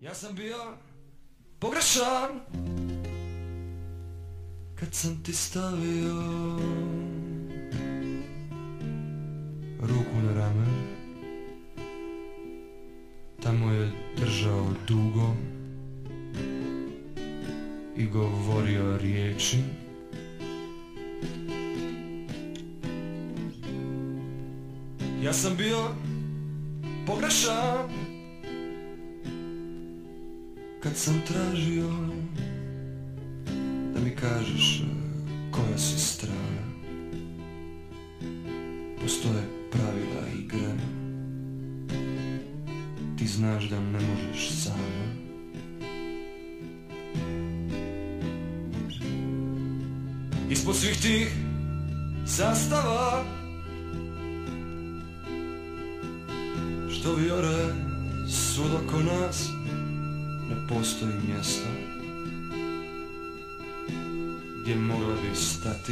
Ja sam bio pogrešan kad sam ti stavio ruku na rame. Tamo je držao dugo i govorio riječi. Ja sam bio pogrešan kad sam tražio da mi kažeš koja si strana. Postoje pravila igre, ti znaš da ne možeš sam. Ispod svih tih sastava što vijore svud oko nas, ne postoji mjesto gdje mogla bi stati,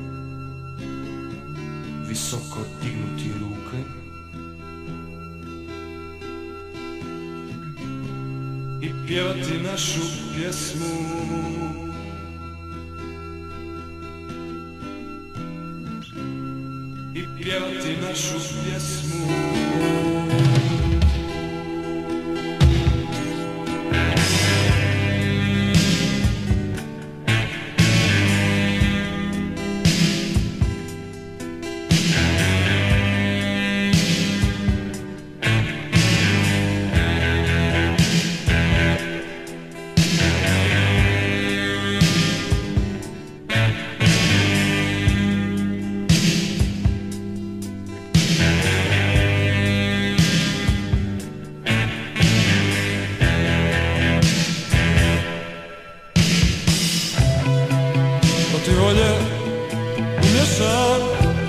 visoko dignuti ruke i pjevati našu pjesmu. I pjevati našu pjesmu. Ti volje umješan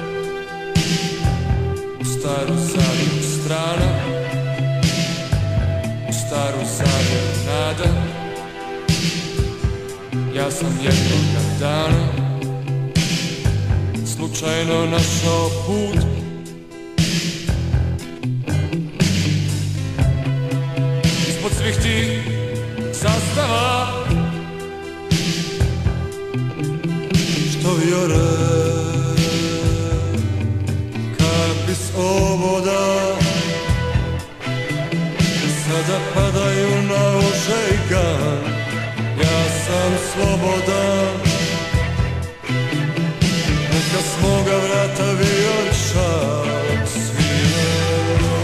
u staru zavjeru strana, u staru zavjeru nada. Ja sam jednoga dana slučajno našao put ispod svih tih zastava što vijore kapi s oboda sada padaju na ožejkan. Ja sam slobodan, neka s moga vrata vijorišak svira,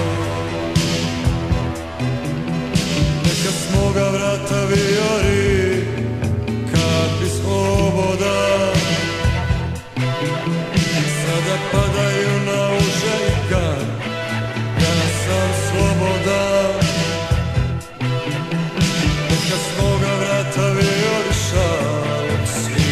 neka s moga vrata vijori kapi s oboda sada padaju na ožejkan. Ja sam slobodan, neka s moga vrata vijorišak svira.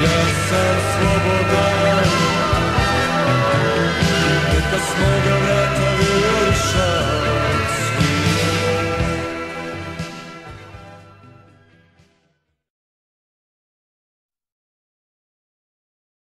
ja sam slobodan. Neka s moga vrata